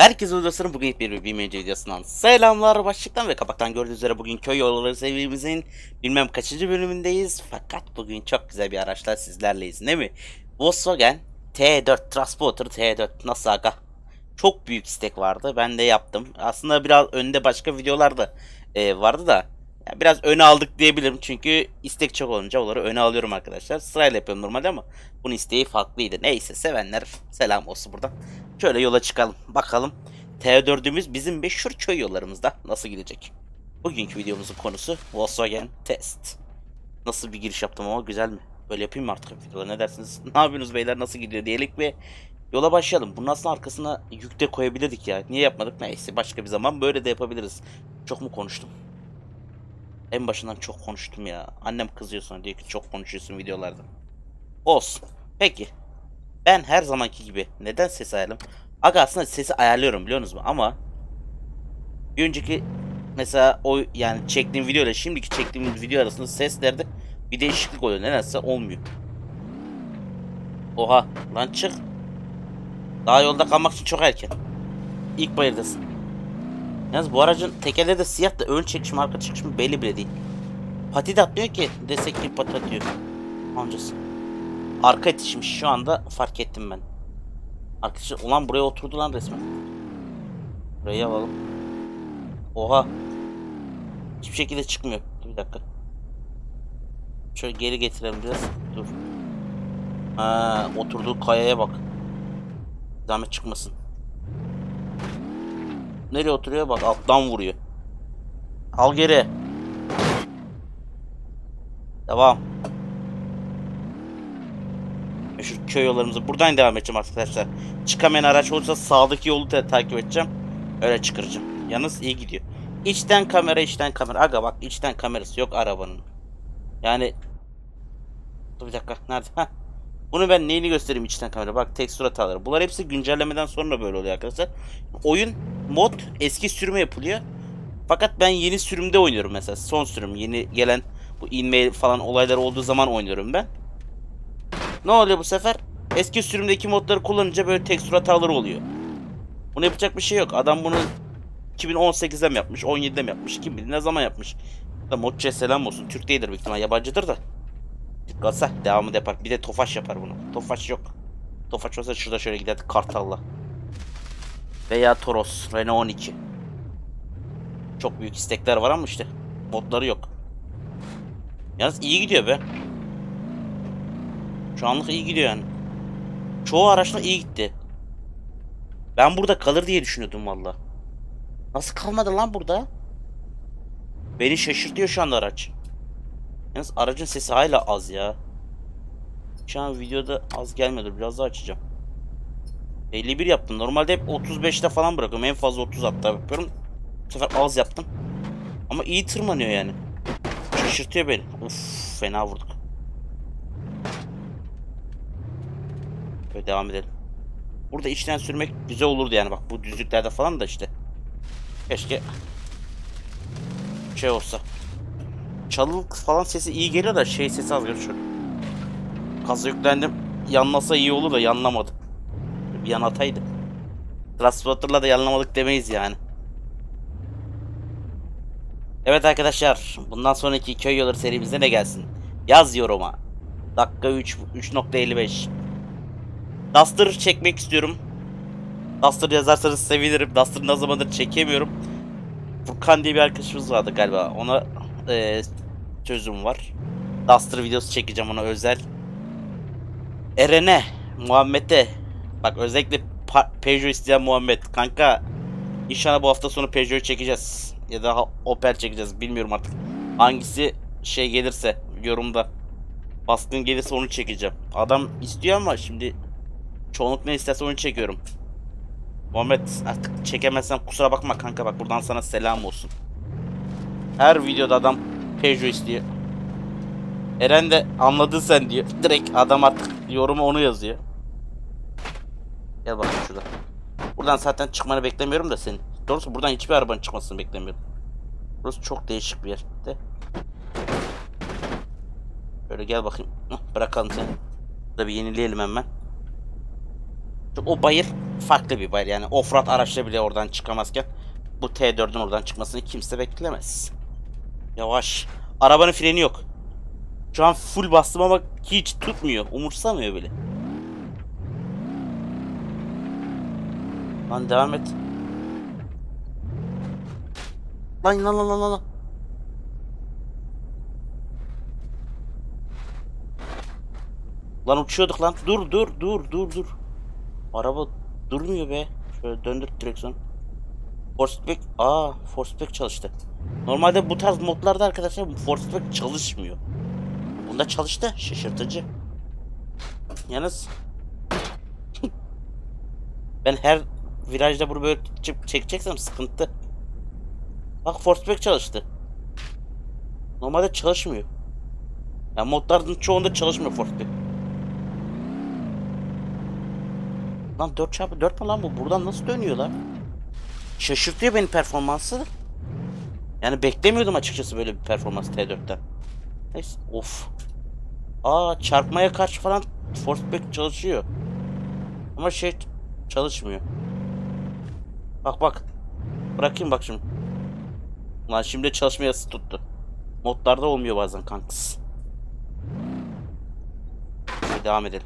Herkese dostlarım, bugün bir bilmece videosundan selamlar. Başlıktan ve kapaktan gördüğünüz üzere bugün köy yolları serimizin bilmem kaçıncı bölümündeyiz. Fakat bugün çok güzel bir araçla sizlerleyiz, değil mi? Volkswagen T4 Transporter T4 nasıl aga? Çok büyük istek vardı, ben de yaptım. Aslında biraz önde başka videolarda vardı da biraz öne aldık diyebilirim. Çünkü istek çok olunca onları öne alıyorum arkadaşlar. Sırayla yapıyorum normalde ama bunun isteği farklıydı. Neyse, sevenler selam olsun buradan. Şöyle yola çıkalım. Bakalım T4'ümüz bizim meşhur köy yollarımızda nasıl gidecek? Bugünkü videomuzun konusu Volkswagen Test. Nasıl bir giriş yaptım ama güzel mi? Böyle yapayım mı artık videoda, ne dersiniz? Ne yapıyorsunuz beyler, nasıl gidiyor diyelim ve yola başlayalım. Bunun aslında arkasına yük de koyabilirdik ya. Niye yapmadık? Neyse, başka bir zaman böyle de yapabiliriz. Çok mu konuştum? En başından çok konuştum ya. Annem kızıyor sonra, diyor ki çok konuşuyorsun videolarda. Olsun. Peki. Ben her zamanki gibi neden ses ayarlıyorum? Aga aslında sesi ayarlıyorum biliyorsunuz mu? Ama bir önceki mesela o yani çektiğim video ile şimdiki çektiğim video arasında seslerde bir değişiklik oluyor. Nedense olmuyor. Oha lan, çık. Daha yolda kalmak için çok erken. İlk bayırdasın. Yalnız bu aracın tekerleri de siyah da ön çekiş mi arka çekiş mi belli bile değil. Pati de atmıyor ki desek ki pati atıyor. Amcası. Arka itişmiş şu anda, fark ettim ben. Arkadaşlar ulan buraya oturdu lan resmen. Burayı alalım. Oha. Hiçbir şekilde çıkmıyor. Bir dakika. Şöyle geri getirelim biraz. Dur. Ha, oturduğu kayaya bak. Zahmet çıkmasın. Nereye oturuyor? Bak alttan vuruyor. Al geri. Devam. Şu köy yollarımızı buradan devam edeceğim arkadaşlar. Çıkamayan araç olursa sağdaki yolu takip edeceğim. Öyle çıkaracağım. Yalnız iyi gidiyor. İçten kamera, içten kamera. Aga bak, içten kamerası yok arabanın. Yani dur bir dakika, nerede? Heh. Bunu ben neyini göstereyim içten kamera? Bak, tekstür hataları. Bunlar hepsi güncellemeden sonra böyle oluyor arkadaşlar. Oyun mod eski sürüme yapılıyor. Fakat ben yeni sürümde oynuyorum mesela. Son sürüm, yeni gelen bu inme falan olaylar olduğu zaman oynuyorum ben. Ne oluyor bu sefer? Eski sürümdeki modları kullanınca böyle tekstür hataları oluyor. Bunu yapacak bir şey yok. Adam bunu 2018'de mi yapmış, 17'de mi yapmış, kim bilir ne zaman yapmış. Da modçuya selam olsun. Türk değildir büyük ihtimal, yabancıdır da. Kalsa devamı da yapar. Bir de Tofaş yapar bunu. Tofaş yok. Tofaş olsa şurada şöyle giderdik Kartal'la. Veya Toros, Renault 12. Çok büyük istekler var ama işte modları yok. Yalnız iyi gidiyor be. Şu anlık iyi gidiyor yani. Çoğu araçla iyi gitti. Ben burada kalır diye düşünüyordum valla. Nasıl kalmadı lan burada? Beni şaşırtıyor şu anda araç. Yalnız aracın sesi hala az ya. Şu an videoda az gelmedi. Biraz daha açacağım. 51 yaptım. Normalde hep 35'te falan bırakıyorum. En fazla 30 hatta yapıyorum. Bu sefer az yaptım. Ama iyi tırmanıyor yani. Şaşırtıyor beni. Uf, fena vurduk. Böyle devam edelim. Burada içten sürmek güzel olurdu yani. Bak bu düzlüklerde falan da işte. Keşke şey olsa. Çalılık falan sesi iyi geliyor da şey sesi az geliyor. Şöyle. Gaza yüklendim. Yanlasa iyi olur da yanlamadı. Bir yan ataydı. Transporter'la da yanlamadık demeyiz yani. Evet arkadaşlar, bundan sonraki köy yolları serimizde ne gelsin? Yaz yoruma. Dakika 3.55. Duster çekmek istiyorum. Duster yazarsanız sevinirim. Duster ne zamandır çekemiyorum. Furkan diye bir arkadaşımız vardı galiba. Ona sözüm var. Duster videosu çekeceğim ona özel. Eren'e, Muhammed'e. Bak özellikle Peugeot isteyen Muhammed. Kanka inşallah bu hafta sonu Peugeot'u çekeceğiz. Ya da Opel çekeceğiz. Bilmiyorum artık. Hangisi şey gelirse yorumda. Baskın gelirse onu çekeceğim. Adam istiyor ama şimdi çoğunluk ne isterse onu çekiyorum. Muhammed artık çekemezsem kusura bakma kanka, bak buradan sana selam olsun. Her videoda adam Peugeot istiyor. Eren de anladın sen diyor. Direkt adam artık yorumu onu yazıyor. Gel bakalım şurada. Buradan zaten çıkmanı beklemiyorum da senin. Doğrusu buradan hiçbir arabanın çıkmasını beklemiyorum. Burası çok değişik bir yer. De. Böyle gel bakayım. Bırakalım seni. Burada bir yenileyelim hemen. O bayır farklı bir bayır. Yani offroad araçla bile oradan çıkamazken bu T4'ün oradan çıkmasını kimse beklemez. Yavaş. Arabanın freni yok. Şu an full bastım ama hiç tutmuyor. Umursamıyor bile. Lan devam et. Lan. Lan uçuyorduk lan. Dur. Araba durmuyor be. Şöyle döndür direksiyon. Forceback çalıştı. Normalde bu tarz modlarda arkadaşlar Forceback çalışmıyor. Bunda çalıştı. Şaşırtıcı. Yalnız ben her virajda bunu böyle çekeceksem sıkıntı. Bak Forceback çalıştı. Normalde çalışmıyor. Yani modların çoğunda çalışmıyor Forceback. Lan 4x4 mü lan bu? Buradan nasıl dönüyor lan? Şaşırtıyor beni performansı. Yani beklemiyordum açıkçası böyle bir performans T4'ten. Neyse. Of. Çarpmaya karşı falan Forceback çalışıyor. Ama çalışmıyor. Bak. Bırakayım bak şimdi. Lan şimdi çalışma yazısı tuttu. Modlarda olmuyor bazen kanks. Hadi devam edelim.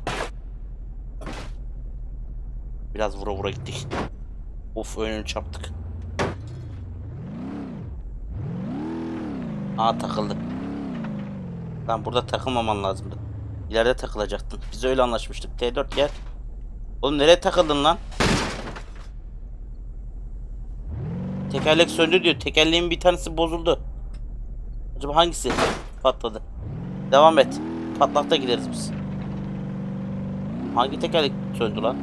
Biraz vura gittik. Of önünü çarptık. Takıldı. Lan burada takılmaman lazımdı. İleride takılacaktın. Biz öyle anlaşmıştık. T4 gel. Oğlum nereye takıldın lan? Tekerlek söndü diyor. Tekerleğin bir tanesi bozuldu. Acaba hangisi patladı? Devam et. Patlakta gideriz biz. Hangi tekerlek söndü lan?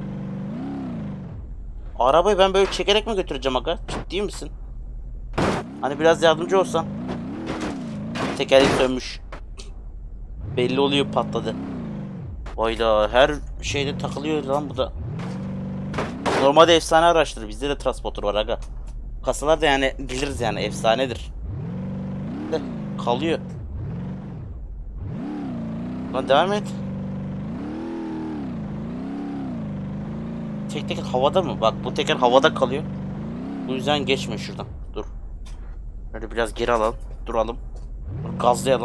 Arabayı ben böyle çekerek mi götüreceğim aga? Ciddi misin? Hani biraz yardımcı olsan. Tekerlek sönmüş. Belli oluyor patladı. Hayda her şeyde takılıyor lan bu da. Normalde efsane araçtır. Bizde de transporter var aga. Kasalar da yani biliriz yani efsanedir. De kalıyor. Lan devam et. Teker havada mı? Bak bu teker havada kalıyor. Bu yüzden geçme şuradan. Dur. Böyle biraz geri alalım. Duralım. Gazlayalım.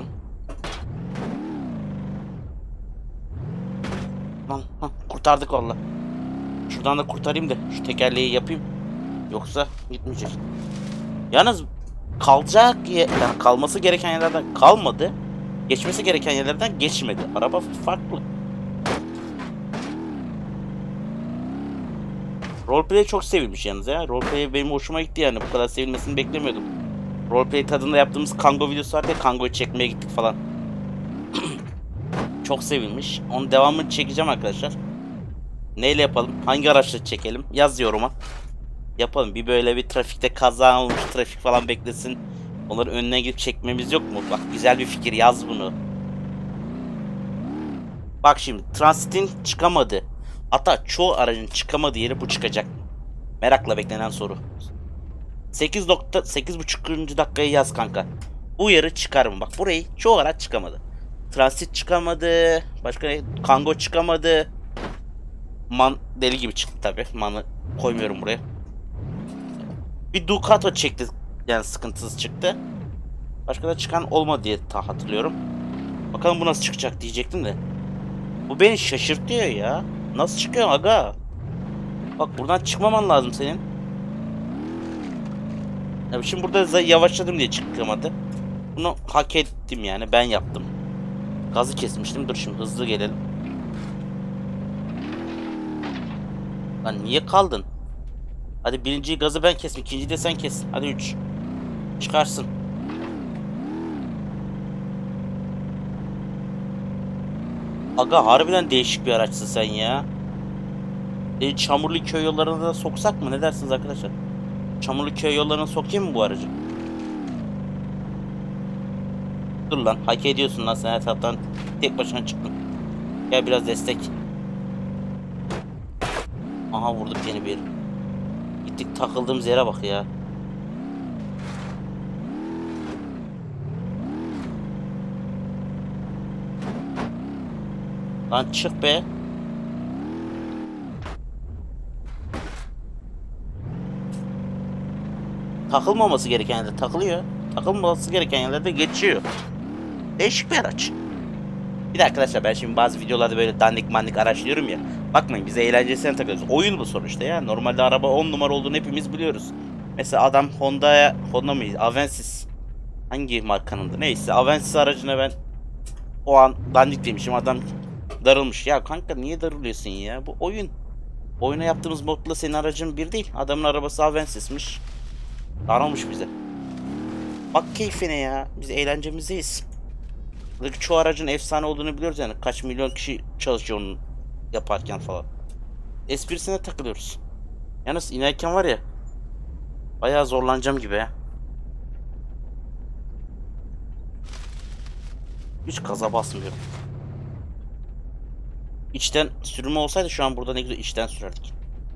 Lan kurtardık valla. Şuradan da kurtarayım da şu tekerleği yapayım. Yoksa gitmeyecek. Yalnız yani kalması gereken yerlerden kalmadı. Geçmesi gereken yerlerden geçmedi. Araba farklı. Roleplay çok sevilmiş yalnız ya. Roleplay benim hoşuma gitti yani. Bu kadar sevilmesini beklemiyordum. Roleplay tadında yaptığımız Kango videosu vardı ya. Kango'yu çekmeye gittik falan. Çok sevilmiş. Onun devamını çekeceğim arkadaşlar. Neyle yapalım? Hangi araçla çekelim? Yaz yoruma. Yapalım. Bir böyle bir trafikte kaza olmuş. Trafik falan beklesin. Onların önüne gidip çekmemiz yok mu? Bak güzel bir fikir. Yaz bunu. Bak şimdi. Transit'in çıkamadı. Hatta çoğu aracın çıkamadığı yeri bu çıkacak. Merakla beklenen soru. 8.8,5. dakikaya yaz kanka. Bu yarı çıkar mı? Bak burayı çoğu araç çıkamadı. Transit çıkamadı. Başka ne? Kango çıkamadı. Deli gibi çıktı tabi. Man'ı koymuyorum buraya. Bir Ducato çekti. Yani sıkıntısız çıktı. Başka da çıkan olmadı diye hatırlıyorum. Bakalım bu nasıl çıkacak diyecektim de. Bu beni şaşırtıyor ya. Nasıl çıkıyor aga? Bak buradan çıkmaman lazım senin. Ya şimdi burada yavaşladım diye çıkamadı. Bunu hak ettim yani ben yaptım. Gazı kesmiştim. Dur şimdi hızlı gelelim. Lan niye kaldın? Hadi birinciyi gazı ben kestim. İkinciyi de sen kes. Hadi 3. Çıkarsın. Aga harbiden değişik bir araçsın sen ya. Çamurlu köy yollarına da soksak mı? Ne dersiniz arkadaşlar? Çamurlu köy yollarına sokayım mı bu aracı? Dur lan. Hak ediyorsun lan sen her taraftan tek başına çıktın. Gel biraz destek. Aha vurduk yeni bir yere. Gittik takıldığımız yere bak ya. Lan çık be. takılmaması gereken yerlerde takılıyor. Takılmaması gereken yerlerde geçiyor. Değişik bir araç. Bir de arkadaşlar ben şimdi bazı videolarda böyle dandik mandik araçlıyorum ya. Bakmayın biz eğlencesine takıyoruz. Oyun bu sonuçta ya. Normalde araba 10 numara olduğunu hepimiz biliyoruz. Mesela adam Honda mıydı? Avensis. Hangi markanındı? Neyse Avensis aracına ben o an dandik demişim. Adam darılmış. Ya kanka niye darılıyorsun ya? Bu oyun. Oyuna yaptığımız modla senin aracın bir değil. Adamın arabası Avensis'miş. Darılmış bize. Bak keyfine ya. Biz eğlencemizdeyiz. Buradaki çoğu aracın efsane olduğunu biliyoruz yani. Kaç milyon kişi çalışıyor onu yaparken falan. Esprisine takılıyoruz. Yalnız inerken var ya. Bayağı zorlanacağım gibi ya. Hiç gaza basmıyorum. İçten sürümü olsaydı şu an burada ne güzel içten sürerdik.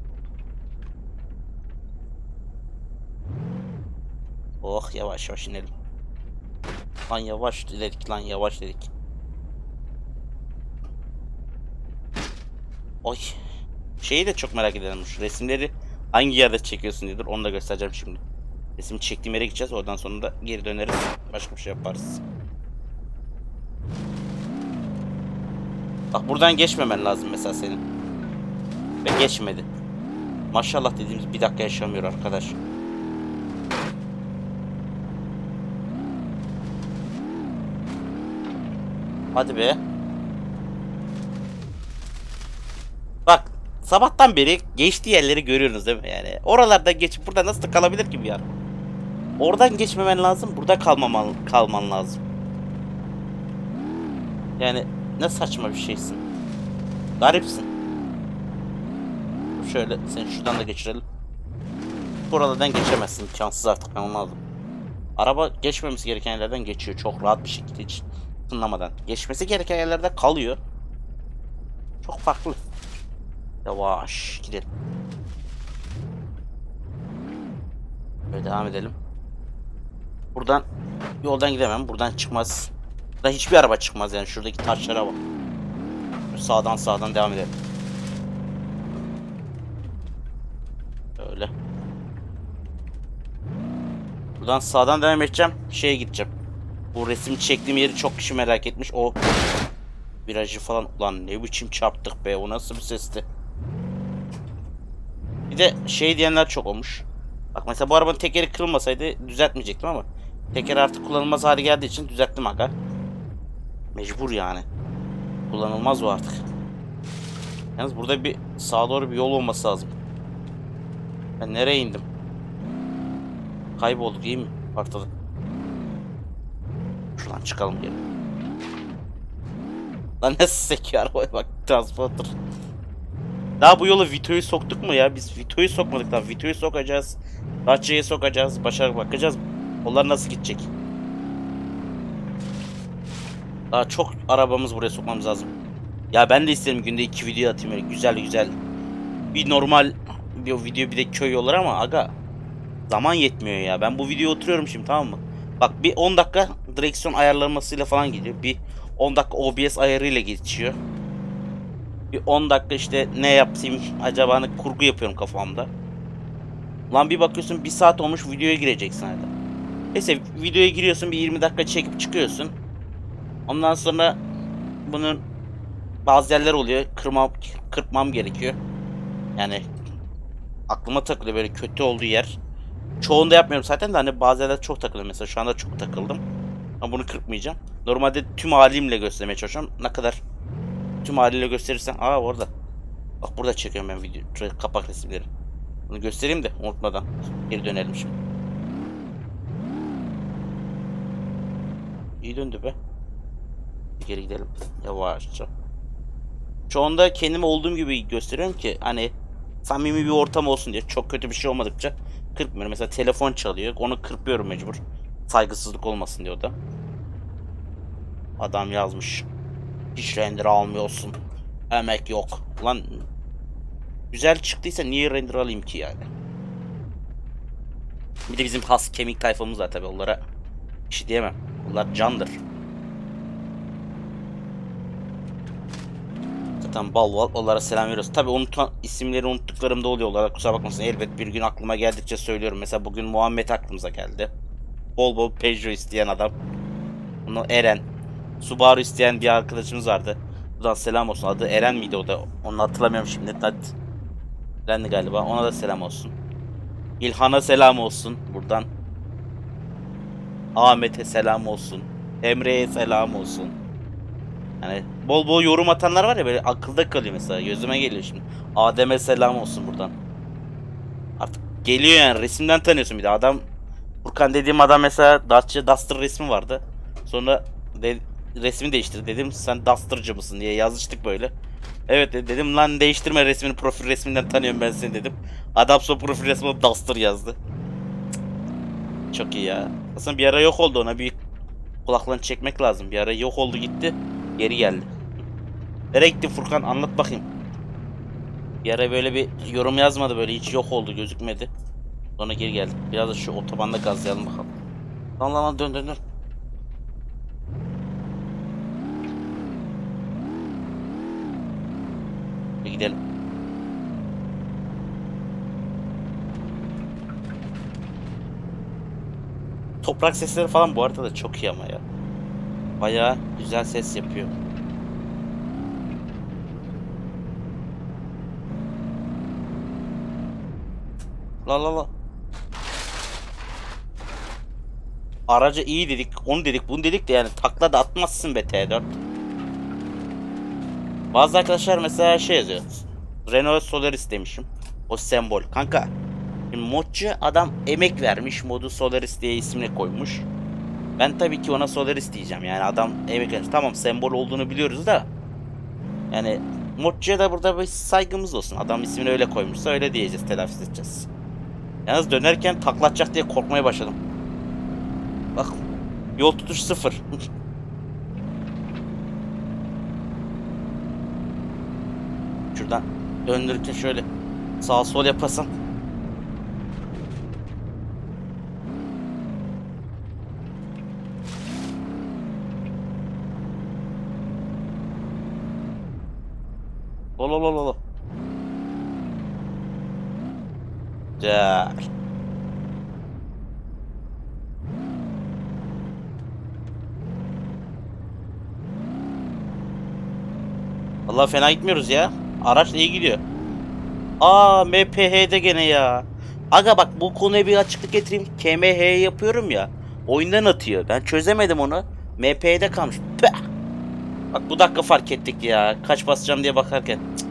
Oh yavaş yavaş inelim. Lan yavaş dedik lan yavaş dedik. Oy. Şeyi de çok merak ederim. Şu resimleri hangi yerde çekiyorsun diye. Dur onu da göstereceğim şimdi. Resim çektiğim yere gideceğiz. Oradan sonra da geri döneriz. Başka bir şey yaparız. Bak buradan geçmemen lazım mesela senin. Ve geçmedi. Maşallah dediğimiz bir dakika yaşamıyor arkadaş. Hadi be. Bak sabahtan beri geçtiği yerleri görüyorsunuz değil mi yani? Oralarda geçip burada nasıl da kalabilir ki bir yer? Oradan geçmemen lazım. Burada kalman lazım. Yani ne saçma bir şeysin. Garipsin. Şöyle seni şuradan da geçirelim. Buralardan geçemezsin. İmkansız artık ben onu aldım. Araba geçmemesi gereken yerlerden geçiyor. Çok rahat bir şekilde hiç tınlamadan. Geçmesi gereken yerlerde kalıyor. Çok farklı. Yavaş gidelim. Böyle devam edelim. Buradan yoldan gidemem. Buradan çıkmaz. Buradan hiçbir araba çıkmaz yani. Şuradaki taşlara bak. Sağdan devam edelim. Öyle. Buradan sağdan devam edeceğim. Şeye gideceğim. Bu resim çektiğim yeri çok kişi merak etmiş. O virajı falan. Ulan ne biçim çarptık be. O nasıl bir sesti. Bir de şey diyenler çok olmuş. Bak mesela bu arabanın tekeri kırılmasaydı düzeltmeyecektim ama teker artık kullanılmaz hale geldiği için düzelttim aga. Mecbur yani. Kullanılmaz bu artık. Yalnız burada bir sağa doğru bir yol olması lazım. Ben nereye indim? Kaybolduk iyi mi? Ortada. Şuradan çıkalım geri. Lan nasıl sekiyor arabaya bak transporter. Daha bu yola Vito'yu soktuk mu ya? Biz Vito'yu sokmadık daha. Vito'yu sokacağız. Dacia'yı sokacağız. Başa bakacağız. Onlar nasıl gidecek? Daha çok arabamız buraya sokmamız lazım. Ya ben de isterim günde 2 video atayım öyle güzel güzel. Bir normal bir video bir de köy yolları ama aga zaman yetmiyor ya. Ben bu videoya oturuyorum şimdi tamam mı? Bak bir 10 dakika direksiyon ayarlamasıyla falan gidiyor. Bir 10 dakika OBS ayarıyla geçiyor. Bir 10 dakika işte ne yapayım acaba hani kurgu yapıyorum kafamda. Lan bir bakıyorsun 1 saat olmuş videoya gireceksin hadi. Neyse videoya giriyorsun bir 20 dakika çekip çıkıyorsun. Ondan sonra bunun bazı yerler oluyor kırpmam gerekiyor. Yani aklıma takılıyor böyle kötü olduğu yer. Çoğunda yapmıyorum zaten de hani bazı yerler çok takılıyor mesela şu anda çok takıldım. Ama bunu kırpmayacağım. Normalde tüm halimle göstermeye çalışıyorum. Ne kadar tüm haliyle gösterirsen. Aa orada. Bak burada çekiyorum ben video kapak resimleri. Bunu göstereyim de unutmadan. Geri dönelim şimdi. İyi döndü be. Geri gidelim. Yavaşça. Çoğunda kendimi olduğum gibi gösteriyorum ki hani samimi bir ortam olsun diye. Çok kötü bir şey olmadıkça kırpmıyorum. Mesela telefon çalıyor. Onu kırpıyorum mecbur. Saygısızlık olmasın diyor da. Adam yazmış. Hiç render almıyorsun. Emek yok. Lan güzel çıktıysa niye render alayım ki yani? Bir de bizim has kemik tayfamız var tabi onlara bir şey diyemem. Onlar candır. Zaten bal bal onlara selam veriyoruz. Tabi isimleri unuttuklarım da oluyor. Onlara kusura bakmasın. Elbet bir gün aklıma geldikçe söylüyorum. Mesela bugün Muhammed aklımıza geldi. Bol bol Peugeot isteyen adam. Bunu Eren. Subaru isteyen bir arkadaşımız vardı. Buradan selam olsun. Adı Eren miydi o da? Onu hatırlamıyorum şimdi. Eren'di galiba. Ona da selam olsun. İlhan'a selam olsun buradan. Ahmet'e selam olsun. Emre'ye selam olsun. Yani bol bol yorum atanlar var ya, böyle akılda kalıyor mesela. Gözüme geliyor şimdi. Adem'e selam olsun buradan. Artık geliyor yani, resimden tanıyorsun bir de. Adam Furkan dediğim adam mesela Dacia Duster resmi vardı. Sonra resmi değiştirdi, dedim sen Duster'cı mısın diye yazıştık böyle. Evet dedim, lan değiştirme resmini, profil resminden tanıyorum ben seni dedim. Adam sonra profil resmine Duster yazdı. Çok iyi ya. Aslında bir ara yok oldu, ona bir kulaklarını çekmek lazım. Bir ara yok oldu gitti. Geri geldi. Nereye gitti Furkan, anlat bakayım. Bir ara böyle bir yorum yazmadı, böyle hiç yok oldu, gözükmedi. Sonra geri geldi. Biraz da şu otobanda gazlayalım bakalım. Lan dön dön dön. Bir gidelim. Toprak sesleri falan bu arada da çok iyi ama ya. Bayağı güzel ses yapıyor. La. Araca iyi dedik, onu dedik, bunu dedik de yani takla da atmazsın be T4. Bazı arkadaşlar mesela şey yazıyor. Renault Solaris demişim. O sembol. Kanka, şimdi modcu adam emek vermiş, modu Solaris diye ismini koymuş. Ben tabii ki ona Solaris diyeceğim. Yani adam emek vermiş. Tamam, sembol olduğunu biliyoruz da. Yani modcuya da burada bir saygımız olsun. Adam ismini öyle koymuşsa öyle diyeceğiz, telaffuz edeceğiz. Yalnız dönerken taklatacak diye korkmaya başladım. Bak, yol tutuş sıfır. Şuradan döndürürken şöyle sağ sol yapasın. Lolo. Güzel. Vallahi fena gitmiyoruz ya. Araç iyi gidiyor. MPH'de gene ya. Aga bak, bu konuya bir açıklık getireyim. KMH yapıyorum ya. Oyundan atıyor. Ben çözemedim onu. MPH'de kalmış. Pah! Bak bu dakika fark ettik ya. Kaç basacağım diye bakarken. Cık.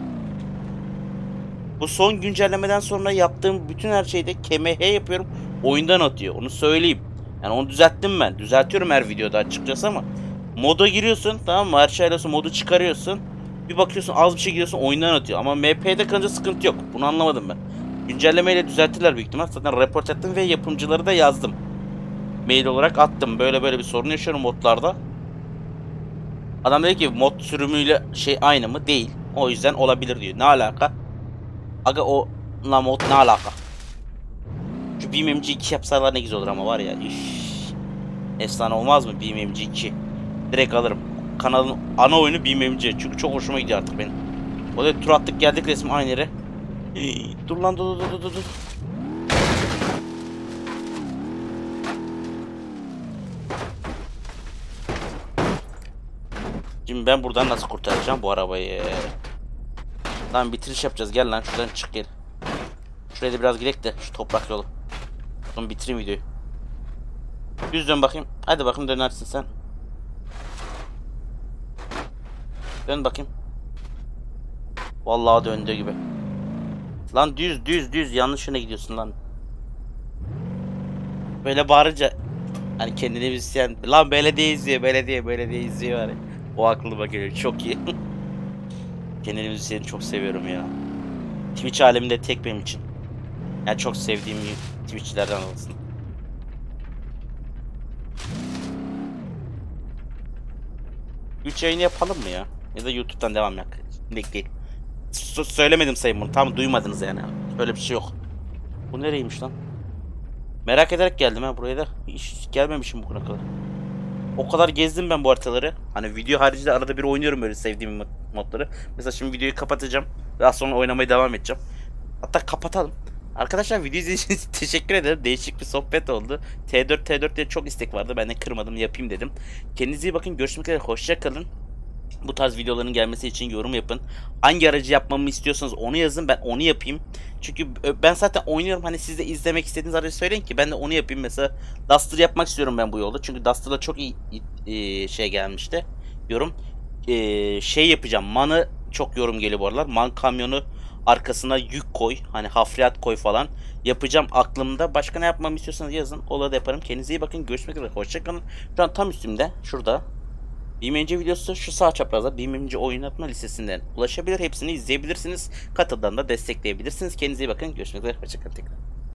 Bu son güncellemeden sonra yaptığım bütün her şeyde KMH yapıyorum. Oyundan atıyor. Onu söyleyeyim. Yani onu düzelttim ben. Düzeltiyorum her videoda açıkçası ama. Moda giriyorsun, tamam mı? Her şeyle modu çıkarıyorsun. Bir bakıyorsun az bir şey giriyorsun, oyundan atıyor. Ama MP'de kalınca sıkıntı yok. Bunu anlamadım ben. Güncellemeyle düzelttiler büyük ihtimal. Zaten report ettim ve yapımcıları da yazdım. Mail olarak attım. Böyle bir sorun yaşıyorum modlarda. Adam dedi ki mod sürümüyle şey aynı mı? Değil. O yüzden olabilir diyor. Ne alaka? Aga o mod ne alaka? Şu BeamMG 2 yapsalar ne güzel olur ama var ya. Üff. Efsane olmaz mı BeamMG 2? Direkt alırım. Kanalın ana oyunu BeamMG. Çünkü çok hoşuma gidiyor artık benim. O da tur attık geldik resmi aynı yere. Dur lan dur. Şimdi ben buradan nasıl kurtaracağım bu arabayı? Tamam, bitiriş yapacağız. Gel lan şuradan çık gel. Şuraya da biraz gidelim de şu toprak yolu. Sonra bitireyim videoyu. Düz dön bakayım. Hadi bakayım, dönersin sen. Dön bakayım. Vallahi döndüğü gibi. Lan düz yanlış yöne gidiyorsun lan. Böyle bağırınca hani kendini müzisyen, lan belediye izliyor hani. O aklıma geliyor, çok iyi. Kendini müzisyeni çok seviyorum ya. Twitch aleminde tek benim için. Yani çok sevdiğim Twitch'lerden arasında. Twitch yayını yapalım mı ya? Ya da YouTube'dan devam yap. Şimdilik değil. Söylemedim sayın bunu. Tam duymadınız yani. Öyle bir şey yok. Bu nereymiş lan? Merak ederek geldim ha buraya da. Hiç gelmemişim bugüne kadar. O kadar gezdim ben bu haritaları. Hani video haricinde arada bir oynuyorum böyle sevdiğim modları. Mesela şimdi videoyu kapatacağım. Daha sonra oynamaya devam edeceğim. Hatta kapatalım. Arkadaşlar video izlediğiniz için teşekkür ederim. Değişik bir sohbet oldu. T4 diye çok istek vardı. Ben de kırmadım, yapayım dedim. Kendinize iyi bakın. Görüşmek üzere. Hoşça kalın. Bu tarz videoların gelmesi için yorum yapın. Hangi aracı yapmamı istiyorsanız onu yazın. Ben onu yapayım. Çünkü ben zaten oynuyorum. Hani siz de izlemek istediğiniz aracı söyleyin ki ben de onu yapayım. Mesela Duster yapmak istiyorum ben bu yolda. Çünkü Duster'da çok iyi şey gelmişti. Yorum. Şey yapacağım. Man'ı çok yorum geliyor bu aralar. Man kamyonu arkasına yük koy. Hani hafriyat koy falan. Yapacağım aklımda. Başka ne yapmamı istiyorsanız yazın. Ola da yaparım. Kendinize iyi bakın. Görüşmek üzere. Hoşçakalın. Şu an tam üstümde. Şurada. BeamNG videosu şu sağ çaprazda BeamNG oynatma listesinden ulaşabilir. Hepsini izleyebilirsiniz. Katıldan da destekleyebilirsiniz. Kendinize iyi bakın. Görüşmek üzere. Hoşçakalın tekrar.